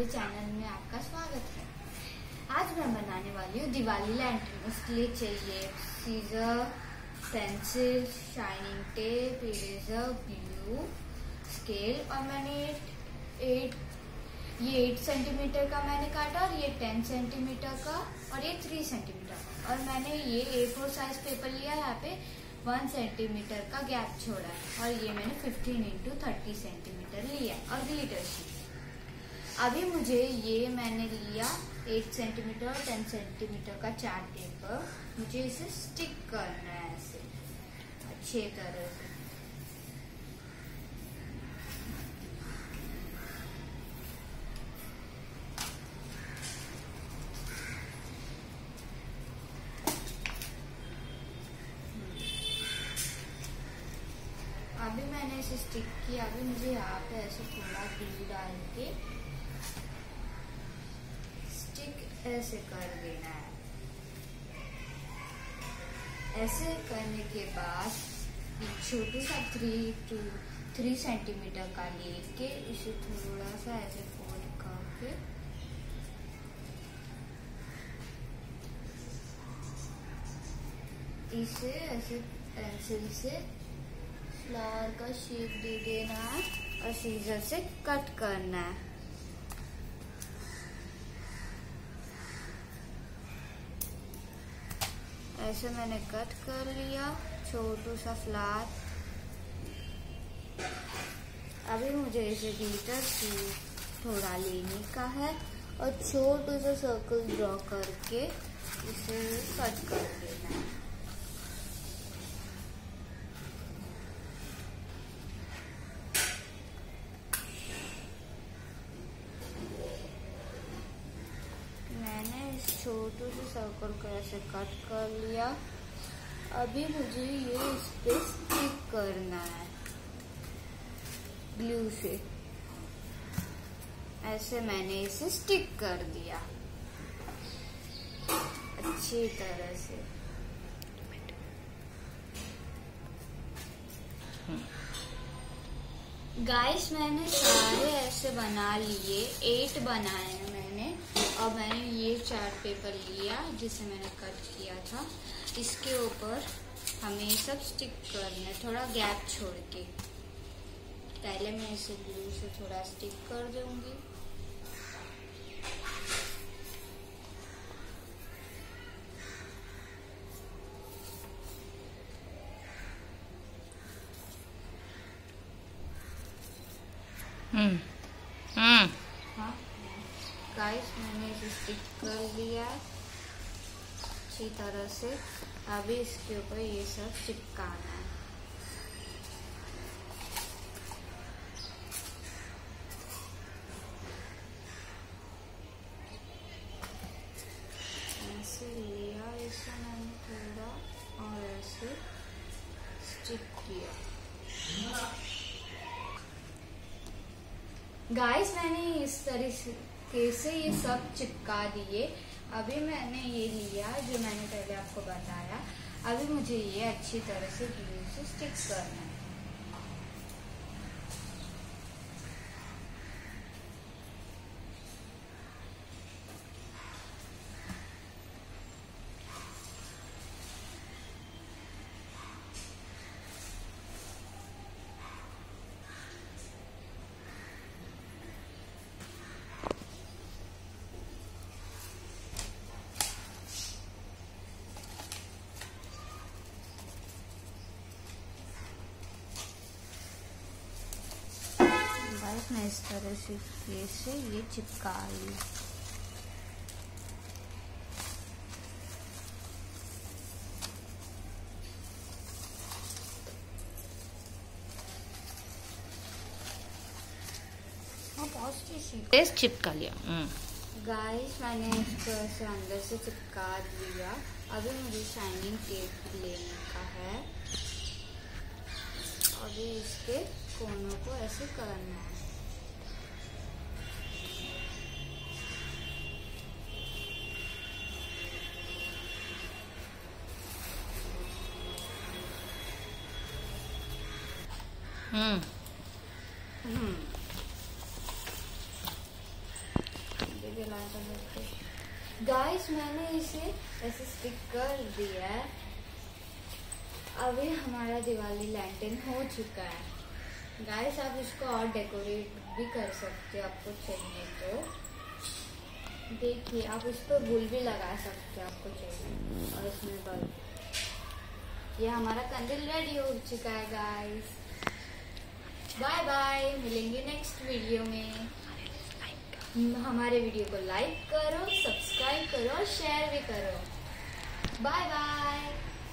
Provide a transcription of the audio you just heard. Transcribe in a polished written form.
मेरे चैनल में आपका स्वागत है। आज मैं बनाने वाली हूँ दिवाली लैंटर्न। उसके लिए चाहिए scissor, pencil, shining tape, eraser, glue, scale और मैंने ये 8 सेंटीमीटर का मैंने काटा और ये 10 सेंटीमीटर का और ये 3 सेंटीमीटर का। और मैंने ये A4 साइज पेपर लिया, यहाँ पे 1 सेंटीमीटर का गैप छोड़ा है और ये मैंने 15 × 30 सेंटीमीटर लिया और ग्लिटर शीट। अभी मुझे ये मैंने लिया 8 सेंटीमीटर और 10 सेंटीमीटर का चार्ट पेपर। मुझे इसे स्टिक करना है ऐसे अच्छे तरह से। अभी मैंने इसे स्टिक किया। अभी मुझे यहाँ पे ऐसे थोड़ा ग्लू डाल के स्टिक ऐसे कर देना है। ऐसे करने के बाद छोटू सा 3 सेंटीमीटर का लेके इसे थोड़ा सा ऐसे फोल्ड करके इसे ऐसे पेंसिल से फ्लावर का शेप दे देना है और सीजर से कट करना है। ऐसे मैंने कट कर लिया छोटू सा फ्लावर। अभी मुझे इसे ग्लिटर शीट थोड़ा लेने का है और छोटू सा सर्कल ड्रॉ करके इसे कट कर देना है। छोटू से सर्कल को ऐसे कट कर लिया। अभी मुझे ये इस पे स्टिक करना है ग्लू से। ऐसे मैंने इसे स्टिक कर दिया अच्छी तरह से। गाइस मैंने सारे ऐसे बना लिए, 8 बनाए हैं मैंने। और मैंने ये चार्ट पेपर लिया जिसे मैंने कट किया था, इसके ऊपर हमें सब स्टिक करना है थोड़ा गैप छोड़ के। पहले मैं इसे ग्लू से थोड़ा स्टिक कर दूंगी। हाँ गाइस मैंने इसे स्टिक कर लिया अच्छी तरह से। अभी इसके ऊपर ये सब चिपकाना है। ऐसे लिया इसे मैंने थोड़ा और ऐसे स्टिक किया। गाइस मैंने इस तरीके से ये सब चिपका दिए। अभी मैंने ये लिया जो मैंने पहले आपको बताया। अभी मुझे ये अच्छी तरह से ग्लू से स्टिक करना है। मैं इस तरह से ये चिपका ली। चिपका लिया। गाइस मैंने इसको ऐसे अंदर से चिपका दिया। अभी मुझे शाइनिंग टेप लेने का है। अभी इसके कोनों को ऐसे करना है। के लैंटर्न। गाइस मैंने इसे ऐसे स्टिक कर दिया है। अभी हमारा दिवाली लैंटर्न हो चुका है। गाइस आप इसको और डेकोरेट भी कर सकते हो आपको चाहिए तो। देखिए आप इस पर फूल भी लगा सकते हो आपको चाहिए, और इसमें बल्ब। ये हमारा कैंडल रेडी हो चुका है गाइस। बाय बाय, मिलेंगे नेक्स्ट वीडियो में। हमारे वीडियो को लाइक करो, सब्सक्राइब करो और शेयर भी करो। Bye bye.